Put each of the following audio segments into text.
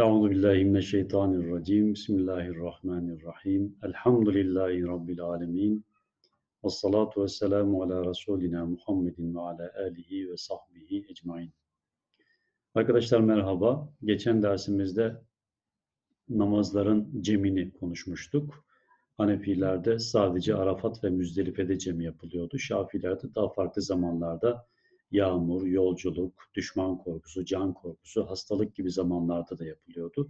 Euzubillahimineşşeytanirracim. Bismillahirrahmanirrahim. Elhamdülillahi Rabbil alemin. Vessalatu vesselamu ala Resulina Muhammedin ve ala alihi ve sahbihi ecmain. Arkadaşlar merhaba. Geçen dersimizde namazların cemini konuşmuştuk. Hanefilerde sadece Arafat ve Müzdelife'de cem yapılıyordu. Şafilerde daha farklı zamanlarda yağmur, yolculuk, düşman korkusu, can korkusu, hastalık gibi zamanlarda da yapılıyordu.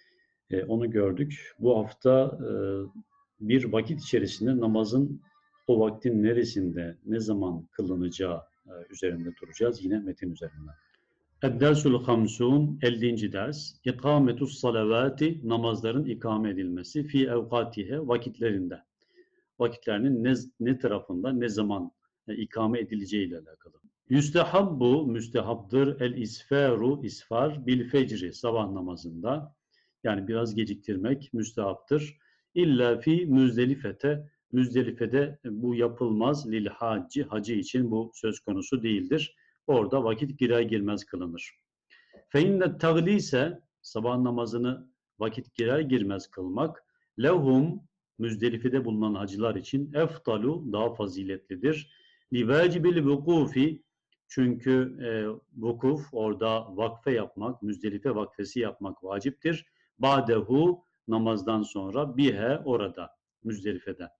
Onu gördük. Bu hafta bir vakit içerisinde namazın o vaktin neresinde, ne zaman kılınacağı üzerinde duracağız. Yine metin üzerinden. Ed-Dersul Hamsun 50. ders. İkametus salavati namazların ikame edilmesi fi evkatihe vakitlerinde. Vakitlerinin ne tarafında, ne zaman ikame edileceği ile alakalı. Yüstehabbu müstehaptır el isfaru isfar bil fecri sabah namazında. Yani biraz geciktirmek müstehaptır. İlla fi müzdelifete Müzdelife'de bu yapılmaz lil hacci hacı için bu söz konusu değildir. Orada vakit girer girmez kılınır. Fe inne taglise sabah namazını vakit girer girmez kılmak lehum Müzdelife'de bulunan hacılar için eftalu daha faziletlidir. Li vacibil vukufi çünkü vukuf orada vakfe yapmak, Müzdelife vakfesi yapmak vaciptir. Badehu namazdan sonra bihe orada Müzdelife'de.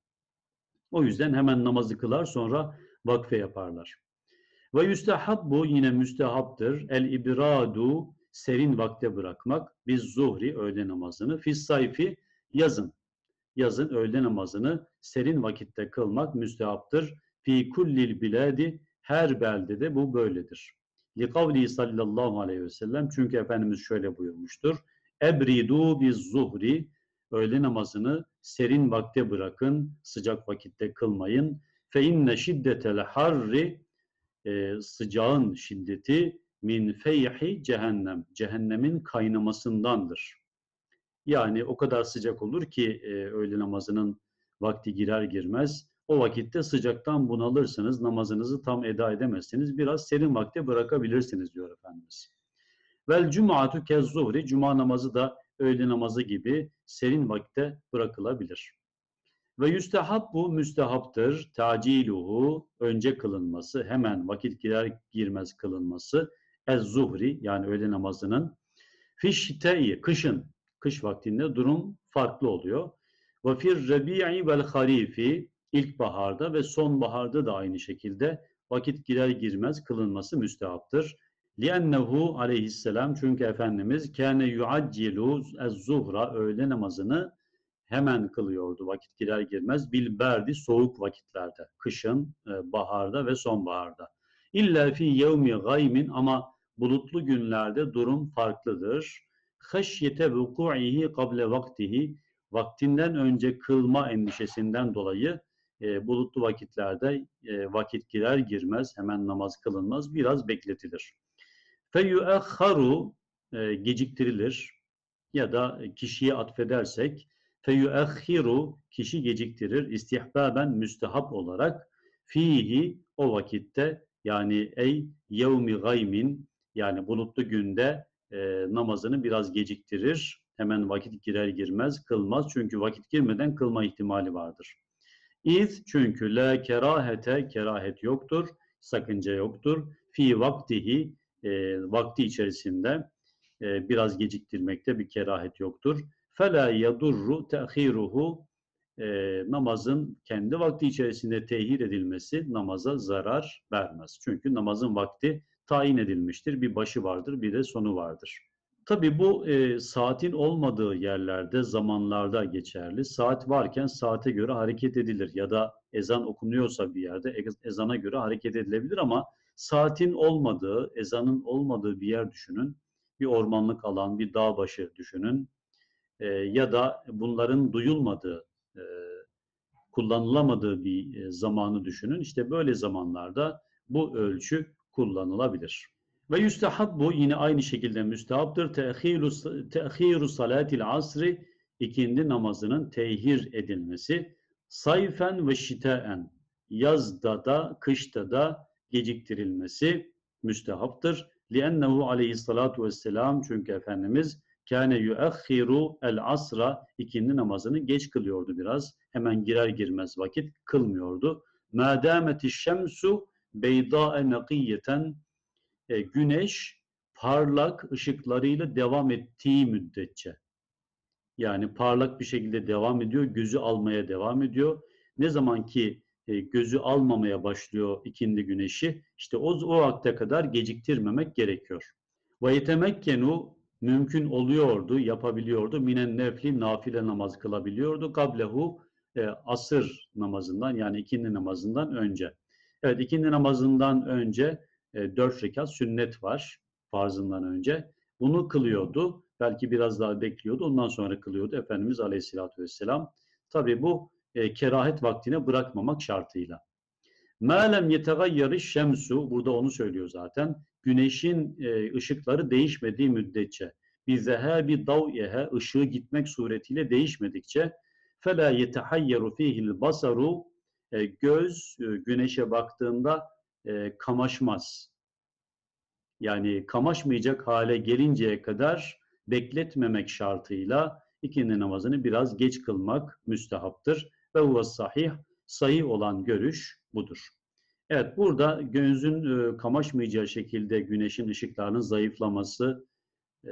O yüzden hemen namazı kılar sonra vakfe yaparlar. Ve yüstehabbu yine müstehaptır. El ibradu serin vakte bırakmak. Biz zuhri öğle namazını. Fis sayfi yazın. Yazın öğle namazını serin vakitte kılmak müstehaptır. Fi kullil biladi her beldede bu böyledir. Li kavli sallallahu aleyhi ve sellem çünkü Efendimiz şöyle buyurmuştur. Ebridu biz zuhri öğle namazını serin vakte bırakın, sıcak vakitte kılmayın. Fe inne şiddetel harri sıcağın şiddeti min feyhi cehennem. Cehennemin kaynamasındandır. Yani o kadar sıcak olur ki öğle namazının vakti girer girmez o vakitte sıcaktan bunalırsınız. Namazınızı tam eda edemezsiniz. Biraz serin vakte bırakabilirsiniz diyor Efendimiz. Vel cum'atu kez zuhri. Cuma namazı da öğle namazı gibi serin vakitte bırakılabilir. Ve yüstehabbu müstehaptır. Taciluhu önce kılınması, hemen vakit girer girmez kılınması. Ez zuhri yani öğle namazının. Fişteyi kışın, kış vaktinde durum farklı oluyor. Ve fir rebi'i vel harifi ilkbaharda ve sonbaharda da aynı şekilde vakit girer girmez kılınması müstehaptır. Liennehu aleyhisselam çünkü Efendimiz kâne yuaccilu ez-zuhra öğle namazını hemen kılıyordu vakit girer girmez bilberdi soğuk vakitlerde kışın, baharda ve sonbaharda. İlla fi yevmi gaymin ama bulutlu günlerde durum farklıdır. Haşyete vuku'ihi kable vaktihi vaktinden önce kılma endişesinden dolayı bulutlu vakitlerde vakit girer girmez hemen namaz kılınmaz biraz bekletilir. Feyu'ekharu geciktirilir ya da kişiye atfedersek feyu'ekhiru kişi geciktirir istihbaben müstehap olarak fihi o vakitte yani ey yevmi gaymin yani bulutlu günde namazını biraz geciktirir. Hemen vakit girer girmez kılmaz. Çünkü vakit girmeden kılma ihtimali vardır. İz çünkü la kerahete kerahet yoktur. Sakınca yoktur. Fi vaktihi vakti içerisinde biraz geciktirmekte bir kerahet yoktur. Fela yadurru te'khiruhu namazın kendi vakti içerisinde tehir edilmesi namaza zarar vermez. Çünkü namazın vakti tayin edilmiştir. Bir başı vardır, bir de sonu vardır. Tabii bu saatin olmadığı yerlerde, zamanlarda geçerli. Saat varken saate göre hareket edilir ya da ezan okunuyorsa bir yerde ezana göre hareket edilebilir ama saatin olmadığı, ezanın olmadığı bir yer düşünün. Bir ormanlık alan, bir dağ başı düşünün. Ya da bunların duyulmadığı, kullanılamadığı bir zamanı düşünün. İşte böyle zamanlarda bu ölçü kullanılabilir. Ve yüstehabbu yine aynı şekilde müstehaptır. Te'khiru salatil asri ikindi namazının tehir edilmesi. Sayfen ve şitaen yazda da kışta da geciktirilmesi müstehaptır. Liennehu aleyhissalatu vesselam çünkü Efendimiz kâne yuakhiru el asra, ikindi namazını geç kılıyordu biraz. Hemen girer girmez vakit kılmıyordu. Mâ dâmetiş şemsu beydâe nakiyeten, güneş parlak ışıklarıyla devam ettiği müddetçe. Yani parlak bir şekilde devam ediyor, gözü almaya devam ediyor. Ne zaman ki gözü almamaya başlıyor ikindi güneşi, işte o vakte kadar geciktirmemek gerekiyor. Ve yetemekkenu, mümkün oluyordu, yapabiliyordu. Minen nefli, nafile namaz kılabiliyordu. Kablehu, asır namazından, yani ikindi namazından önce. Evet, ikindi namazından önce 4 rekat sünnet var farzından önce. Bunu kılıyordu. Belki biraz daha bekliyordu. Ondan sonra kılıyordu Efendimiz Aleyhisselatü Vesselam. Tabi bu kerahet vaktine bırakmamak şartıyla. مَا لَمْ يَتَغَيَّرِ şemsu, burada onu söylüyor zaten. Güneşin ışıkları değişmediği müddetçe, بِذَهَابِ ضَوْءِهَا, ışığı gitmek suretiyle değişmedikçe, فَلَا يَتَحَيَّرُ ف۪يهِ الْبَصَرُ, göz güneşe baktığında kamaşmaz. Yani kamaşmayacak hale gelinceye kadar bekletmemek şartıyla ikindi namazını biraz geç kılmak müstehaptır. Ve huve sahih, sahih olan görüş budur. Evet, burada gözün kamaşmayacağı şekilde güneşin ışıklarının e,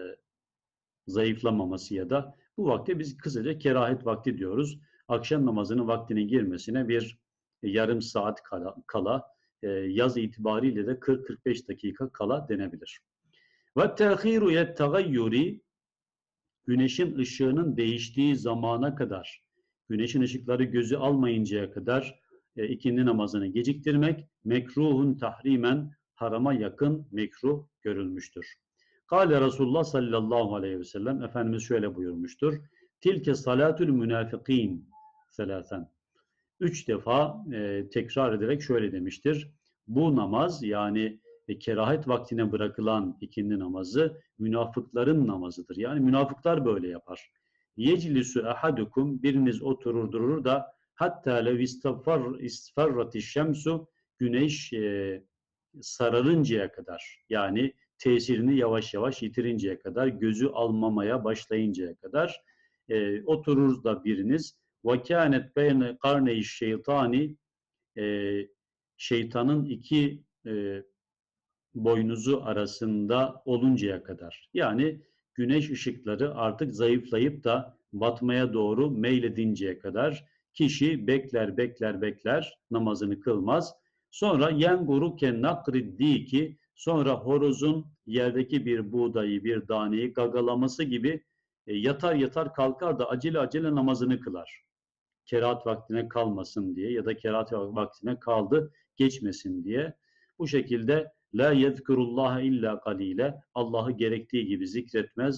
zayıflamaması ya da bu vakte biz kısaca kerahet vakti diyoruz. Akşam namazının vaktine girmesine bir yarım saat kala, yaz itibariyle de 40-45 dakika kala denebilir. Ve tehiru yettagayyuri, güneşin ışığının değiştiği zamana kadar, güneşin ışıkları gözü almayıncaya kadar ikindi namazını geciktirmek mekruhun tahrimen, harama yakın mekruh görülmüştür. Kâle Resulullah sallallahu aleyhi ve sellem, Efendimiz şöyle buyurmuştur. Tilke salatül münafikîn selasen. 3 defa tekrar ederek şöyle demiştir. Bu namaz, yani kerahet vaktine bırakılan ikindi namazı münafıkların namazıdır. Yani münafıklar böyle yapar. Yeclisu ahadukum, biriniz oturur durur da hatta lev isfarrati şemsu, güneş sararıncaya kadar, yani tesirini yavaş yavaş yitirinceye kadar, gözü almamaya başlayıncaya kadar oturur da biriniz. Ve kânet beyne karneyi şeytani, şeytanın iki boynuzu arasında oluncaya kadar. Yani güneş ışıkları artık zayıflayıp da batmaya doğru meyledinceye kadar kişi bekler, bekler, bekler, namazını kılmaz. Sonra yenguru ke nakriddi ki, sonra horozun yerdeki bir buğdayı, bir daneyi gagalaması gibi yatar yatar kalkar da acele acele namazını kılar. Kerahat vaktine kalmasın diye ya da kerahat vaktine kaldı geçmesin diye. Bu şekilde la yezkurullah illa kalile, Allah'ı gerektiği gibi zikretmez,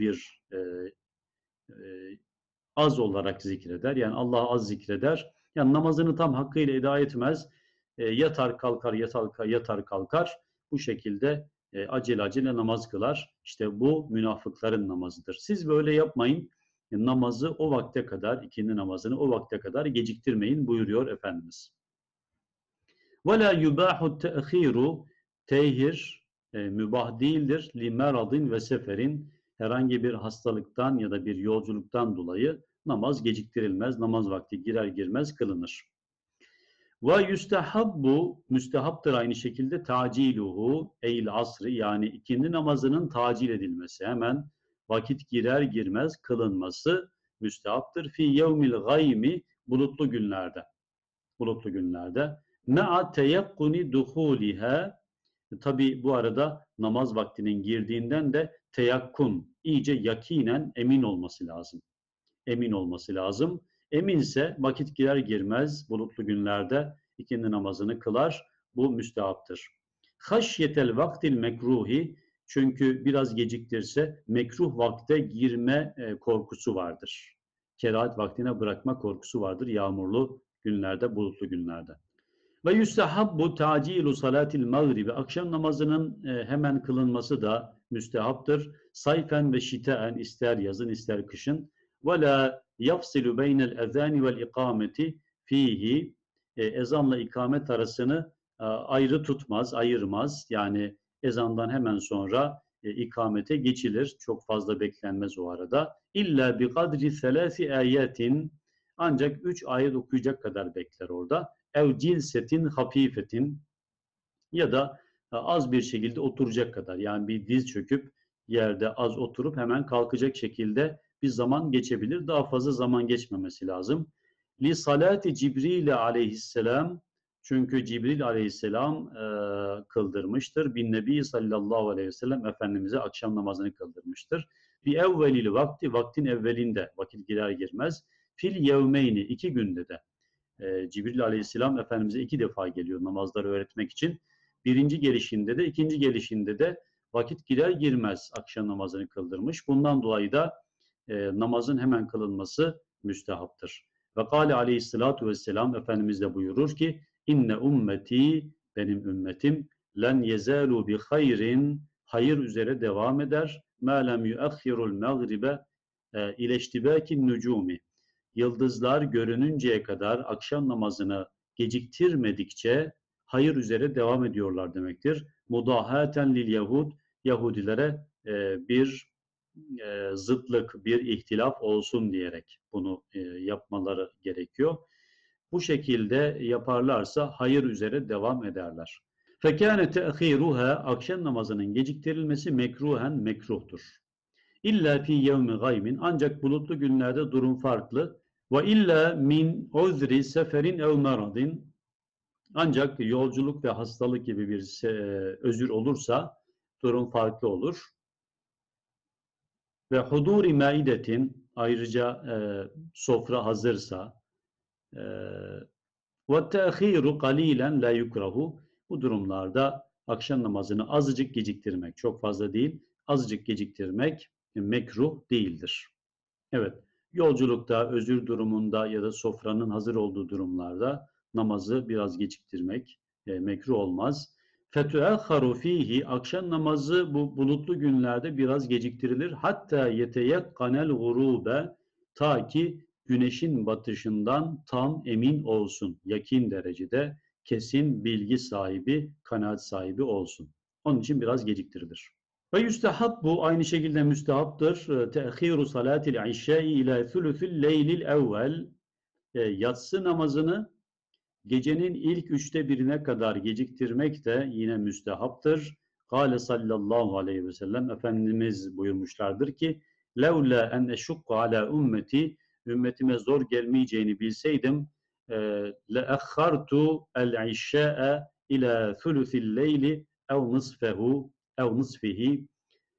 az olarak zikreder. Yani Allah'ı az zikreder. Yani namazını tam hakkıyla eda etmez. Yatar kalkar, yatar kalkar. Bu şekilde acele acele namaz kılar. İşte bu münafıkların namazıdır. Siz böyle yapmayın. Namazı o vakte kadar, ikindi namazını o vakte kadar geciktirmeyin buyuruyor Efendimiz. وَلَا يُبَاحُ التَّأْخِيرُ, tehir mübah değildir. لِمَرَضٍ ve seferin, herhangi bir hastalıktan ya da bir yolculuktan dolayı namaz geciktirilmez. Namaz vakti girer girmez kılınır. Ve yustahabbu, müstehaptır aynı şekilde, taciluhu eyl asri, yani ikindi namazının tacil edilmesi, hemen vakit girer girmez kılınması müstehaptır. Fi yevmil gaymi, bulutlu günlerde. Bulutlu günlerde. Me'a teyakkuni duhuliha, tabi bu arada namaz vaktinin girdiğinden de teyakkun, iyice yakinen emin olması lazım. Emin olması lazım. Eminse vakit girer girmez bulutlu günlerde ikindi namazını kılar. Bu müstehaptır. Haşyetel vaktil mekruhi, çünkü biraz geciktirse mekruh vakte girme korkusu vardır. Kerahat vaktine bırakma korkusu vardır yağmurlu günlerde, bulutlu günlerde. Ve yustahabbu tacilu salatil mağribi, akşam namazının hemen kılınması da müstehaptır. Sayfen ve şitaen, ister yazın ister kışın. Ve la yafsilu beynel ezani vel ikameti fihi, ezanla ikamet arasını ayrı tutmaz, ayırmaz. Yani ezandan hemen sonra ikamete geçilir. Çok fazla beklenmez o arada. İlla bi kadri selasi ayetin, ancak 3 ayet okuyacak kadar bekler orada. Ev cilsetin hafifetin, ya da az bir şekilde oturacak kadar, yani bir diz çöküp yerde az oturup hemen kalkacak şekilde bir zaman geçebilir. Daha fazla zaman geçmemesi lazım. Li salati Cibril aleyhisselam, çünkü Cibril aleyhisselam kıldırmıştır. Bin Nebi sallallahu aleyhi ve sellem Efendimiz'e akşam namazını kıldırmıştır. Bi evvelil vakti, vaktin evvelinde, vakit girer girmez. Fil yevmeyni, 2 günde de. Cibril aleyhisselam Efendimiz'e 2 defa geliyor namazları öğretmek için. Birinci gelişinde de, ikinci gelişinde de vakit girer girmez akşam namazını kıldırmış. Bundan dolayı da namazın hemen kılınması müstehaptır. Ve kâle aleyhissalatu vesselam, Efendimiz de buyurur ki, inne ümmeti, benim ümmetim, len yezâlu bi hayrin, hayır üzere devam eder, mâ lem yuakhirul mağribe ileştibâkin nücûmi, yıldızlar görününceye kadar akşam namazını geciktirmedikçe hayır üzere devam ediyorlar demektir. Mudahaten lil Yahud, Yahudilere bir zıtlık, bir ihtilaf olsun diyerek bunu yapmaları gerekiyor. Bu şekilde yaparlarsa hayır üzere devam ederler. Fekâne te'khîruha, akşam namazının geciktirilmesi mekruhen, mekruhtur. İlla fi yevmi gaymin, ancak bulutlu günlerde durum farklı. Ve illa min uzri seferin ev maradin, ancak yolculuk ve hastalık gibi bir özür olursa durum farklı olur. Ve huduri maidetin, ayrıca sofra hazırsa, ve te'khiru kalilen la yukrahu, bu durumlarda akşam namazını azıcık geciktirmek, çok fazla değil, azıcık geciktirmek mekruh değildir. Evet, yolculukta, özür durumunda ya da sofranın hazır olduğu durumlarda namazı biraz geciktirmek mekruh olmaz. Fetüekharu fihi, akşam namazı bu bulutlu günlerde biraz geciktirilir. Hatta yeteyekkanel gurube, ta ki güneşin batışından tam emin olsun. Yakin derecede kesin bilgi sahibi, kanaat sahibi olsun. Onun için biraz geciktirilir. Ve yüstehab, bu aynı şekilde müstehaptır. Te'khiru salatil işşai ila thuluthil leylil evvel, yatsı namazını gecenin ilk 1/3'üne kadar geciktirmek de yine müstehaptır. Kâle sallallahu aleyhi ve sellem, Efendimiz buyurmuşlardır ki, levla en eşukku ala ümmeti, ümmetime zor gelmeyeceğini bilseydim, leekhartu el işşa'e ila thuluthil leyli ev nisfehu ev nisfihi,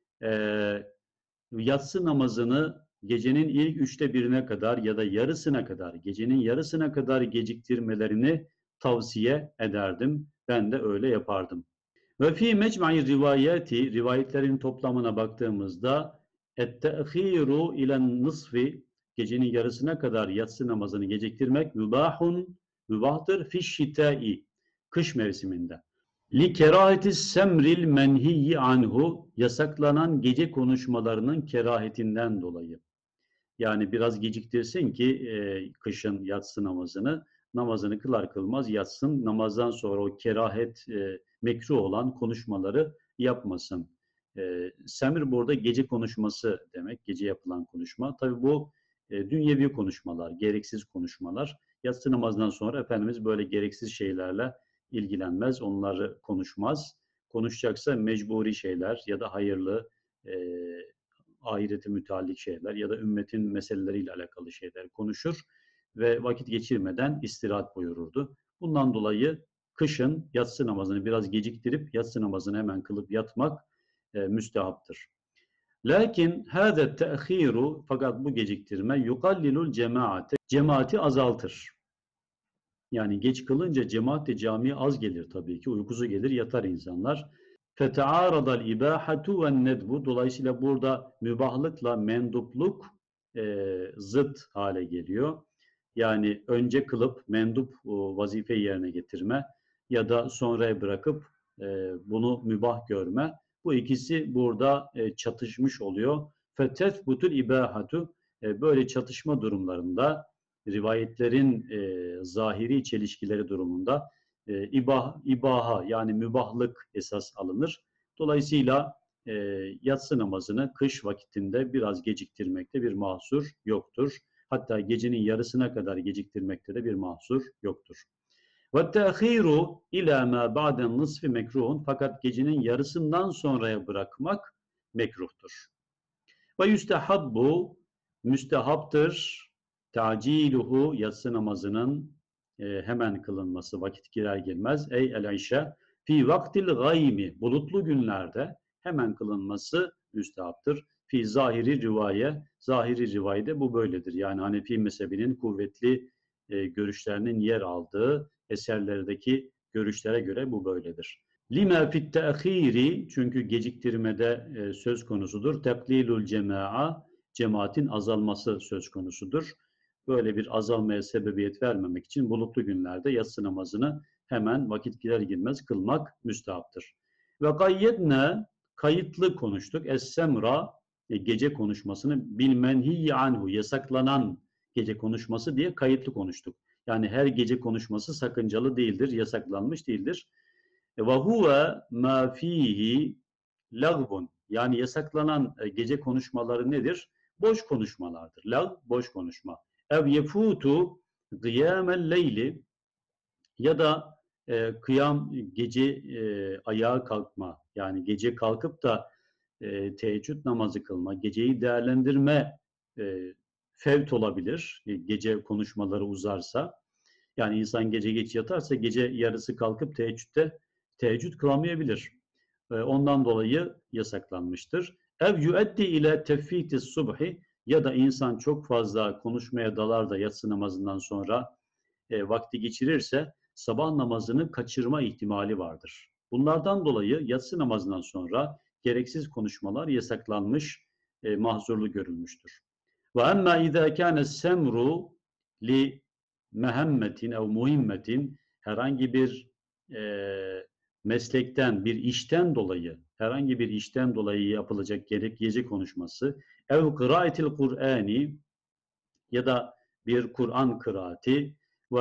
yatsı namazını gecenin ilk 1/3'üne kadar ya da yarısına kadar, gecenin yarısına kadar geciktirmelerini tavsiye ederdim. Ben de öyle yapardım. Ve fi mecmu'i rivayeti, rivayetlerin toplamına baktığımızda, et-te'khiru ilen nisfi, gecenin yarısına kadar yatsı namazını geciktirmek mübahun, mübahtır, fiş-şitâi, kış mevsiminde. Li keraheti semril menhiyyi anhu, yasaklanan gece konuşmalarının kerahetinden dolayı. Yani biraz geciktirsin ki kışın yatsı namazını kılar kılmaz yatsın. Namazdan sonra o kerahet, mekruh olan konuşmaları yapmasın. Semr burada gece konuşması demek, gece yapılan konuşma. Tabii bu dünyevi konuşmalar, gereksiz konuşmalar. Yatsı namazından sonra Efendimiz böyle gereksiz şeylerle ilgilenmez, onları konuşmaz. Konuşacaksa mecburi şeyler ya da hayırlı, ahirete müteallik şeyler ya da ümmetin meseleleriyle alakalı şeyler konuşur ve vakit geçirmeden istirahat buyururdu. Bundan dolayı kışın yatsı namazını biraz geciktirip yatsı namazını hemen kılıp yatmak müstehaptır. Lakin hâze te'khîru, fakat bu geciktirme yukallilul cemaate, cemaati azaltır. Yani geç kılınca cemaat de camiye az gelir tabii ki. Uykusu gelir, yatar insanlar. فَتَعَارَضَ الْاِبَاحَةُ وَالنَّدْبُ, dolayısıyla burada mübahlıkla mendupluk zıt hale geliyor. Yani önce kılıp mendup vazifeyi yerine getirme ya da sonraya bırakıp bunu mübah görme. Bu ikisi burada çatışmış oluyor. فَتَثْبُتُ الْاِبَاحَةُ, böyle çatışma durumlarında, rivayetlerin zahiri çelişkileri durumunda ibaha, yani mübahlık esas alınır. Dolayısıyla yatsı namazını kış vakitinde biraz geciktirmekte bir mahsur yoktur. Hatta gecenin yarısına kadar geciktirmekte de bir mahsur yoktur. وَالتَّأْخِيرُ اِلَى مَا بَعْدَ النِّصْفِ مekruhun. Fakat gecenin yarısından sonraya bırakmak mekruhtur. وَيُسْتَحَبُّ müstehaptır. Taciluhu yatsı namazının hemen kılınması vakit girer girmez. Ey el-işe fi vaktil gaymi bulutlu günlerde hemen kılınması müstehaptır. Fi zahiri rivayede bu böyledir. Yani Hanefi mezhebinin kuvvetli görüşlerinin yer aldığı eserlerdeki görüşlere göre bu böyledir. Lima fit te'khiri çünkü geciktirmede söz konusudur. Teklilul cemaatin azalması söz konusudur. Böyle bir azalmaya sebebiyet vermemek için bulutlu günlerde yatsı namazını hemen vakit girer girmez kılmak müstehaptır. Ve gayyedne kayıtlı konuştuk. Es-semra gece konuşmasını bil menhiyyi anhu yasaklanan gece konuşması diye kayıtlı konuştuk. Yani her gece konuşması sakıncalı değildir, yasaklanmış değildir. Ve huve ma fihi lagvun yani yasaklanan gece konuşmaları nedir? Boş konuşmalardır. Lag boş konuşma. Ev yefutu gıyâmel leyli ya da kıyam gece ayağa kalkma yani gece kalkıp da teheccüd namazı kılma, geceyi değerlendirme fevt olabilir. Gece konuşmaları uzarsa. Yani insan gece geç yatarsa gece yarısı kalkıp teheccüd kılamayabilir. Ondan dolayı yasaklanmıştır. Ev yueddi ile tefvitis subhi ya da insan çok fazla konuşmaya dalar da yatsı namazından sonra vakti geçirirse sabah namazını kaçırma ihtimali vardır. Bunlardan dolayı yatsı namazından sonra gereksiz konuşmalar yasaklanmış, mahzurlu görülmüştür. Ve emmâ izâ kâne semru li mehemmetin ev muhimmetin herhangi bir meslekten, bir işten dolayı, herhangi bir işten dolayı yapılacak gece konuşması ev kıraatil Kur'ani ya da bir Kur'an kıraati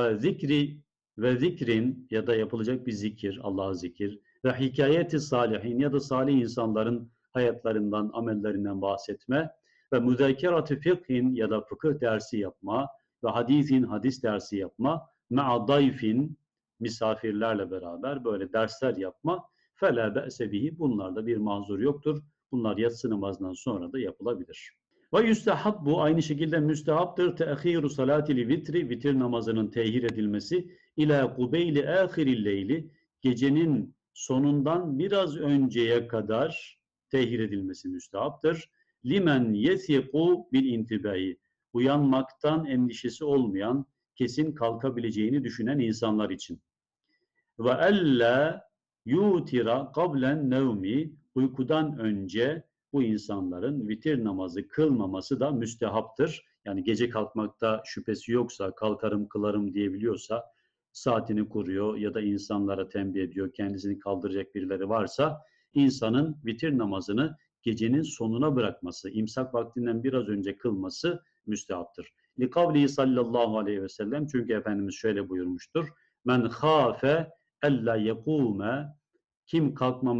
ve zikrin ya da yapılacak bir zikir, Allah'a zikir ve hikayeti salihin ya da salih insanların hayatlarından, amellerinden bahsetme ve müzakeratü fıkhin ya da fıkıh dersi yapma ve hadis dersi yapma ma'a dayfin misafirlerle beraber böyle dersler yapma fela be'se bihi bunlarda bir mahzur yoktur. Bunlar yatsı namazından sonra da yapılabilir. Ve yüstehabbu aynı şekilde müstehaptır te'khiru salatil vitri vitir namazının tehir edilmesi ila kubeyli ahiril leyli gecenin sonundan biraz önceye kadar tehir edilmesi müstehaptır. Limen yesiku bil intibai uyanmaktan endişesi olmayan kesin kalkabileceğini düşünen insanlar için. Ve ella yutira qablen nevmi uykudan önce bu insanların vitir namazı kılmaması da müstehaptır. Yani gece kalkmakta şüphesi yoksa, kalkarım kılarım diyebiliyorsa, saatini kuruyor ya da insanlara tembih ediyor, kendisini kaldıracak birileri varsa, insanın vitir namazını gecenin sonuna bırakması, imsak vaktinden biraz önce kılması müstehaptır. Likavlihi sallallahu aleyhi ve sellem çünkü Efendimiz şöyle buyurmuştur. Men khâfe ella yekûme kim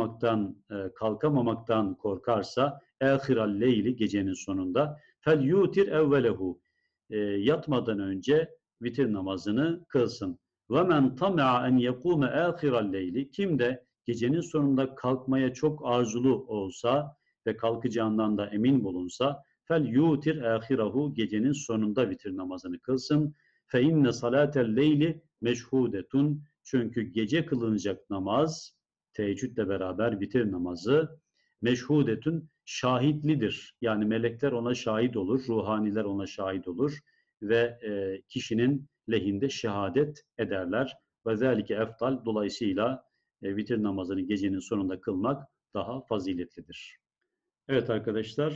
kalkamamaktan korkarsa ahiral leyli gecenin sonunda fel yutir evvelehu yatmadan önce vitir namazını kılsın. Ve men tama'a en yekume ahiral leyli kim de gecenin sonunda kalkmaya çok arzulu olsa ve kalkacağından da emin bulunsa fel yutir ahirahu gecenin sonunda vitir namazını kılsın. Fe inne salatel leyli meşhudetun çünkü gece kılınacak namaz teheccüdle beraber vitir namazı meşhudetün şahitlidir. Yani melekler ona şahit olur, ruhaniler ona şahit olur ve kişinin lehinde şehadet ederler. Ve zelike eftal dolayısıyla vitir namazını gecenin sonunda kılmak daha faziletlidir. Evet arkadaşlar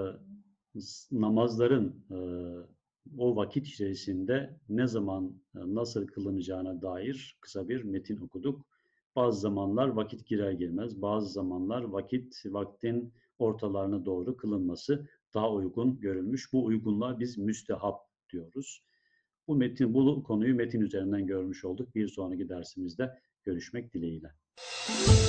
namazların o vakit içerisinde ne zaman nasıl kılınacağına dair kısa bir metin okuduk. Bazı zamanlar vakit girer girmez, bazı zamanlar vaktin ortalarına doğru kılınması daha uygun görülmüş. Bu uygunluğa biz müstehap diyoruz. Bu konuyu metin üzerinden görmüş olduk. Bir sonraki dersimizde görüşmek dileğiyle.